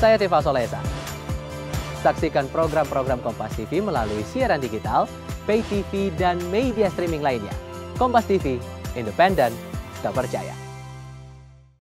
Saya Tifa Solesa. Saksikan program-program Kompas TV melalui siaran digital, pay TV, dan media streaming lainnya. Kompas TV, independen, terpercaya.